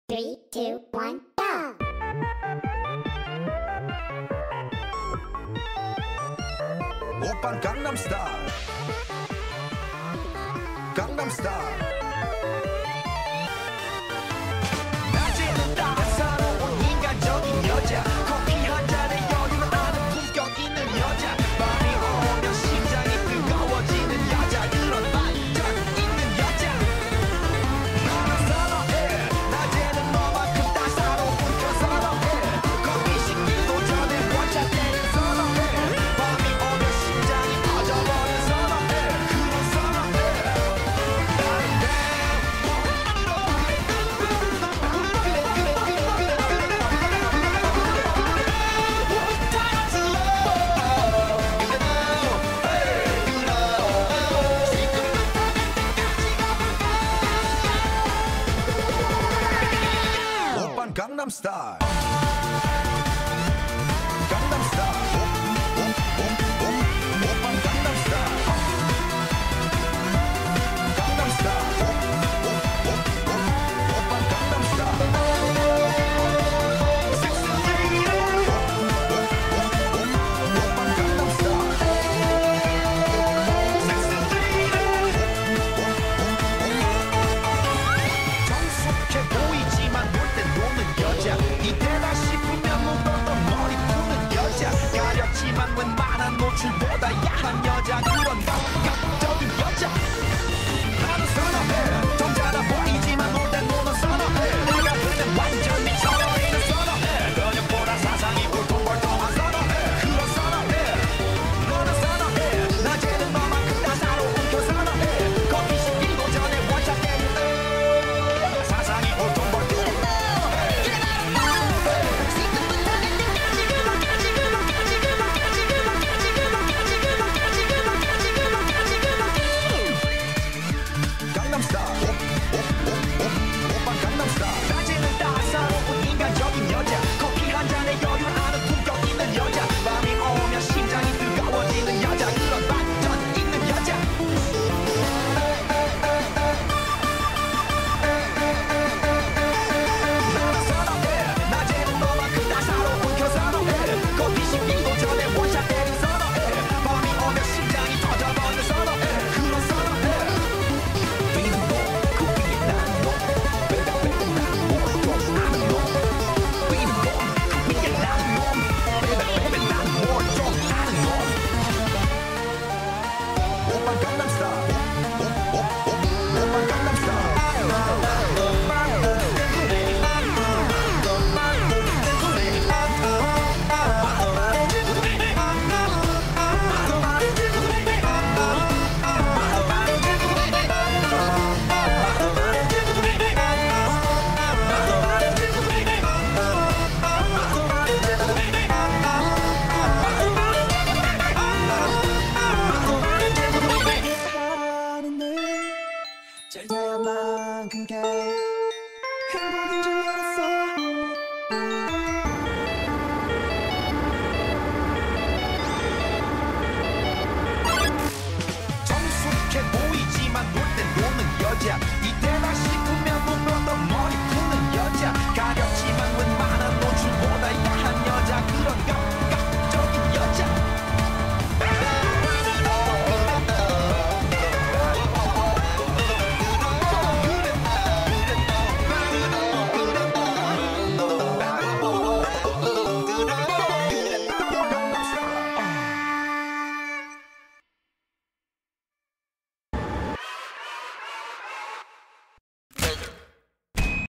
3, 2, 1, go! 오빤 강남스타일 강남스타일 낮에는 따사로운 인간적인 여자 커피 한 잔에 여유를 아는 품격 있는 여자 밤이 오면 심장이 뜨거워지는 여자 그런 반전 있는 여자 나는 선호해 낮에는 너만큼 따사로운 그 선호해 커피 식기도 전에 원샷 때는 선호해 밤이 오면 심장이 터져버린 선호해 그런 선호해 오빤 강남스타일 강남스타일 오빤 강남스타일 강남스타일 오빤 강남스타일 섹시 레이디 오빤 강남스타일 섹시 레이디 정숙해 보이지만 놀 땐 노는 여자 이때다 싶으면 묻었던 머리 푸는 여자 가렸지만 웬만한 노출보다 야한 여자 그런 감각적인 여자 나는 선호해 좀 작아 보이지만 놀 땐 노는 선호해 내가 그는 완전 미쳐버리는 선호해 근육보다 사상이 울퉁불퉁한 선호해 그런 선호해 너는 선호해 낮에는 너만큼 따사로운 그 선호해 커피 식기도 전에 원샷 때리는 사상이 울퉁불퉁 강남스타일 오빤 강남스타일 낮에는 따사로운 인간적인 여자 커피 한 잔에 여유를 아는 품격 있는 여자 밤이 오면 심장이 뜨거워지는 여자 그런 반전 있는 여자 나는 선호해 낮에는 너만큼 따사로운 그 선호해 커피 식기도 전에 원샷 때린 선호해 밤이 오면 심장이 터져버리는 선호해 그런 선호해 오빤 강남스타일 오빤 강남스타일 잘 돼야만 그게 행복이